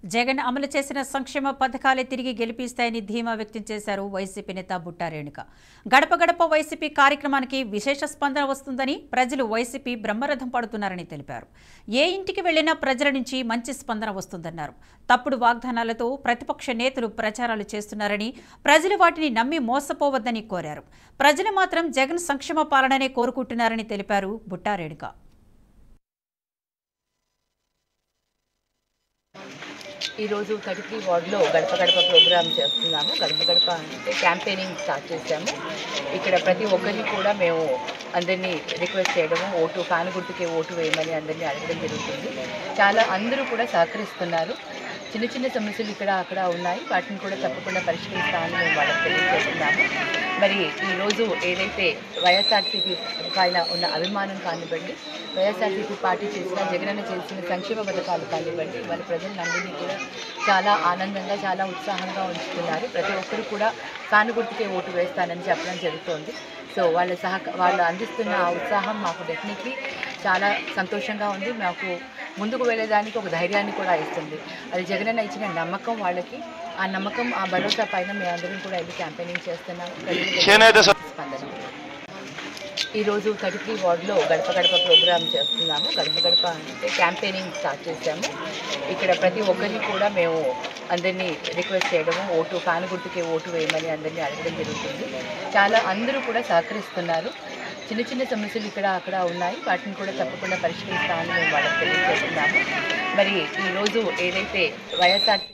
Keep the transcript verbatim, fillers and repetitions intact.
జగన్ అమలు చేసిన సంక్షేమ పథకాలే తిరిగి గెలిపిస్తాయని ధీమా వ్యక్తం చేశారు వైసీపీ నేత బుట్టా రేణుక. గడప గడప వైసీపీ కార్యక్రమానికి విశేష స్పందన వస్తుందని, ప్రజలు వైసీపీ బ్రహ్మరథం పడుతున్నారని తెలిపారు. ఏ ఇంటికి వెళ్లినా ప్రజల నుంచి మంచి స్పందన వస్తుందన్నారు. తప్పుడు వాగ్దానాలతో ప్రతిపక్ష నేతలు ప్రచారాలు చేస్తున్నారని, ప్రజలు వాటిని నమ్మి మోసపోవద్దని కోరారు. ప్రజలు మాత్రం జగన్ సంక్షేమ పాలననే కోరుకుంటున్నారని తెలిపారు బుట్టా రేణుక. ఈరోజు థర్టీ త్రీ వార్డులో గడప గడప ప్రోగ్రామ్ చేస్తున్నాము. గడప గడప అంటే క్యాంపెయినింగ్ స్టార్ట్ చేశాము. ఇక్కడ ప్రతి ఒక్కరిని కూడా మేము అందరినీ రిక్వెస్ట్ చేయడము, ఓటు ఫ్యాన్ గుర్తుకే ఓటు వేయమని అందరినీ అడగడం జరుగుతుంది. చాలా అందరూ కూడా సహకరిస్తున్నారు. చిన్న చిన్న సమస్యలు ఇక్కడ అక్కడ ఉన్నాయి, వాటిని కూడా తప్పకుండా పరిష్కరిస్తామని మేము వాళ్ళకి తెలియజేస్తున్నాము. మరి ఈరోజు ఏదైతే వైఎస్ఆర్సీపీ పైన ఉన్న అభిమానం కానివ్వండి, వైఎస్ఆర్సీపీ పార్టీ చేసిన జగనన్న చేసిన సంక్షేమ పథకాలు కానివ్వండి, వాళ్ళ ప్రజలందరినీ కూడా చాలా ఆనందంగా చాలా ఉత్సాహంగా ఉంచుతున్నారు. ప్రతి ఒక్కరు కూడా ఫ్యాన్ గుర్తుకే ఓటు వేస్తానని చెప్పడం జరుగుతోంది. సో వాళ్ళ సహ వాళ్ళు అందిస్తున్న ఆ ఉత్సాహం మాకు డెఫినెట్లీ చాలా సంతోషంగా ఉంది. మాకు ముందుకు వెళ్ళేదానికి ఒక ధైర్యాన్ని కూడా ఇస్తుంది. అది జగనన్న ఇచ్చిన నమ్మకం వాళ్ళకి. ఆ నమ్మకం, ఆ భరోసా పైన మేమందరం కూడా వెళ్ళి క్యాంపెయినింగ్ చేస్తున్నాము. స్పందన ఈరోజు థర్టీ త్రీ వార్డులో గడప గడప ప్రోగ్రామ్ చేస్తున్నాము. గడప గడప అంటే క్యాంపెయినింగ్ స్టార్ట్ చేశాము. ఇక్కడ ప్రతి ఒక్కరిని కూడా మేము అందరినీ రిక్వెస్ట్ చేయడము, ఓటు ఫ్యాన్ గుర్తుకే ఓటు వేయమని అందరినీ అడగడం జరుగుతుంది. చాలా అందరూ కూడా సహకరిస్తున్నారు. చిన్న చిన్న సమస్యలు ఇక్కడ అక్కడ ఉన్నాయి, వాటిని కూడా తప్పకుండా పరిష్కరిస్తామని మేము వాళ్ళకి తెలియజేస్తున్నాము. మరి ఈరోజు ఏదైతే వైఎస్ఆర్